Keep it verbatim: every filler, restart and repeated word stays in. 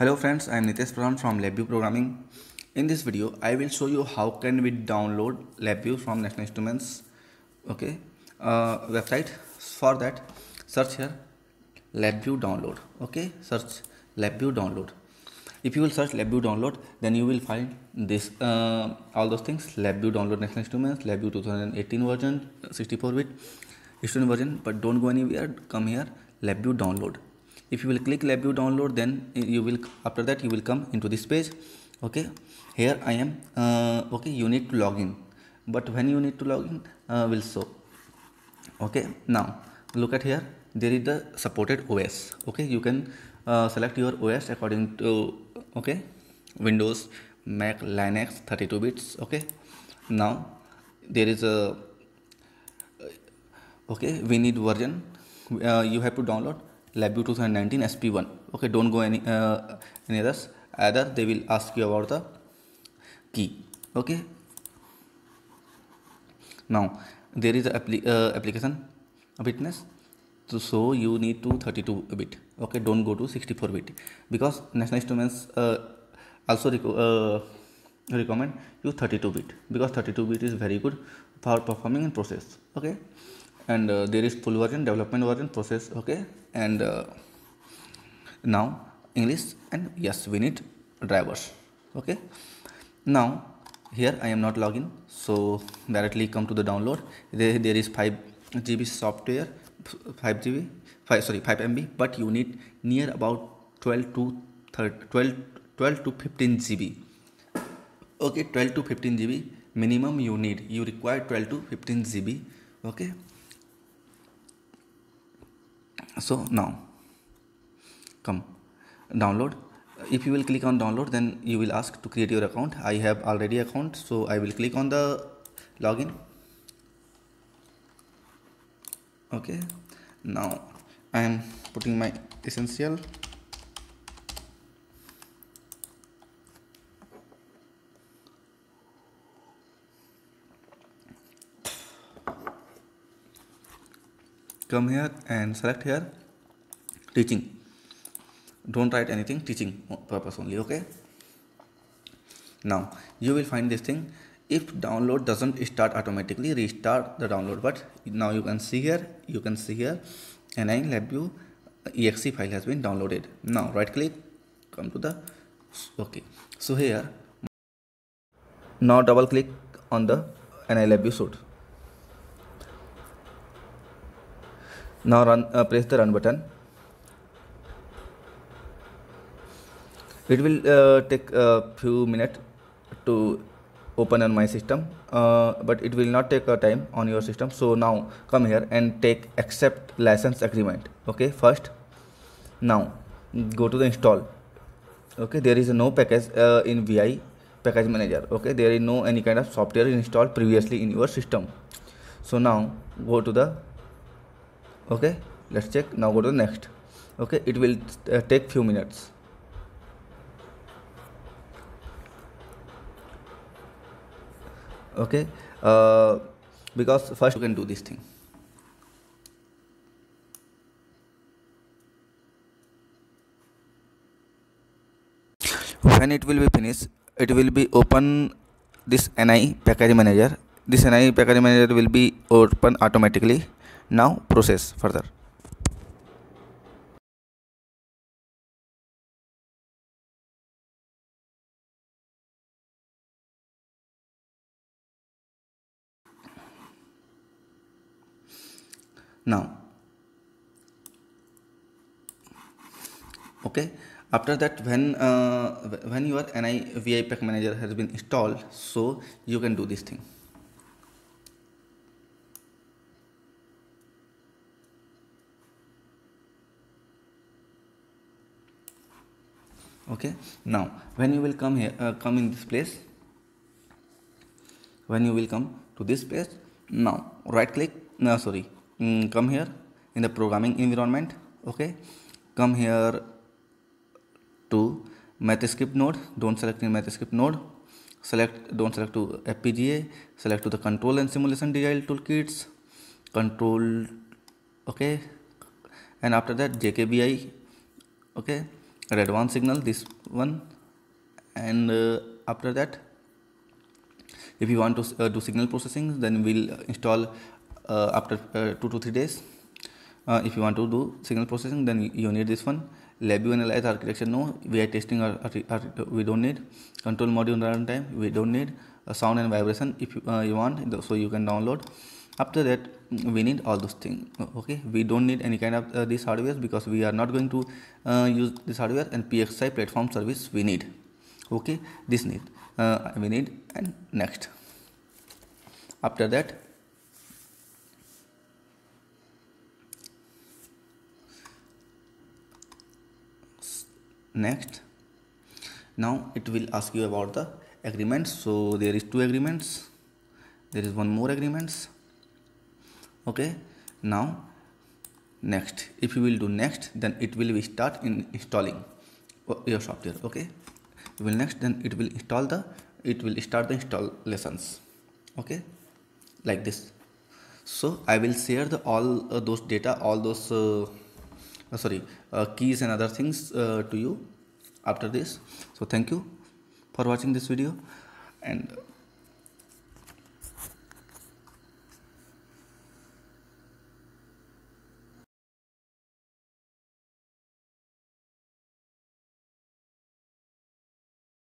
Hello friends, I am Nitesh Pradhan from LabVIEW Programming. In this video, I will show you how can we download LabVIEW from National Instruments okay, uh, website. For that, search here LabVIEW download. Okay, search LabVIEW download. If you will search LabVIEW download, then you will find this uh, all those things: LabVIEW download National Instruments, LabVIEW twenty eighteen version, sixty-four bit student version. But don't go anywhere. Come here, LabVIEW download. If you will click LabVIEW download, then you will after that you will come into this page. Okay, here I am. Uh, okay, you need to log in, but when you need to log in uh, will show. Okay, now look at here, there is the supported O S. Okay, you can uh, select your O S according to okay Windows, Mac, Linux, thirty-two bits. Okay, now there is a okay we need version. Uh, you have to download LabVIEW twenty nineteen S P one. Okay, don't go any uh, any others. Either they will ask you about the key. Okay, now there is a appli uh, application bitness, so, so you need to thirty-two bit. Okay, don't go to sixty-four bit, because National Instruments uh, also reco uh, recommend you thirty-two bit, because thirty-two bit is very good for performing in process. Okay, and uh, there is full version, development version, process. Okay, and uh, now English, and yes, we need drivers. Okay, now here I am not login, so directly come to the download. There, there is five G B software, five G B, five sorry five M B, but you need near about twelve to twelve, twelve to fifteen G B. Okay, twelve to fifteen G B minimum you need. You require twelve to fifteen G B. Okay, so now come download. If you will click on download, then you will ask to create your account. I have already account, so I will click on the login. Okay, now I am putting my essential. Come here and select here teaching. Don't write anything, teaching purpose only. Okay, now you will find this thing. If download doesn't start automatically, restart the download. But now you can see here, you can see here N I LabVIEW exe file has been downloaded. Now right click, come to the okay, so here now double click on the N I LabVIEW suite. Now run uh, press the run button. It will uh, take a few minutes to open on my system, uh, but it will not take a time on your system. So now come here and take accept license agreement. Okay, first now go to the install. Okay, there is no package uh, in V I package manager. Okay, there is no any kind of software installed previously in your system. So now go to the okay, let's check. Now go to the next. Okay, it will uh, take few minutes. Okay, uh, because first you can do this thing. When it will be finished, it will be open this N I package manager. This N I package manager will be open automatically. Now process further. Now okay, after that, when uh, when your N I V I pack manager has been installed, so you can do this thing. Okay, now when you will come here, uh, come in this place, when you will come to this page, now right click, no sorry, mm, come here in the programming environment. Okay, come here to MathScript node. Don't select in MathScript node. Select don't select to F P G A. Select to the control and simulation design toolkits. Control okay, and after that J K B I. Okay, advanced signal, this one, and uh, after that if you want to uh, do signal processing, then we'll install uh, after uh, two to three days. Uh, if you want to do signal processing, then you need this one. LabVIEW analyze architecture, no, we are testing our, our, our we don't need. Control module runtime, we don't need. Uh, sound and vibration, if you, uh, you want, so you can download. After that we need all those things. Okay, we don't need any kind of uh, these hardware because we are not going to uh, use this hardware. And P X I platform service we need. Okay, this need uh, we need. And next, after that next now it will ask you about the agreements. So there is two agreements, there is one more agreements. Okay, now next, if you will do next, then it will be start in installing your software. Okay, you will next, then it will install the it will start the installations. Okay, like this. So I will share the all uh, those data, all those uh, uh, sorry uh, keys and other things uh, to you after this. So thank you for watching this video, and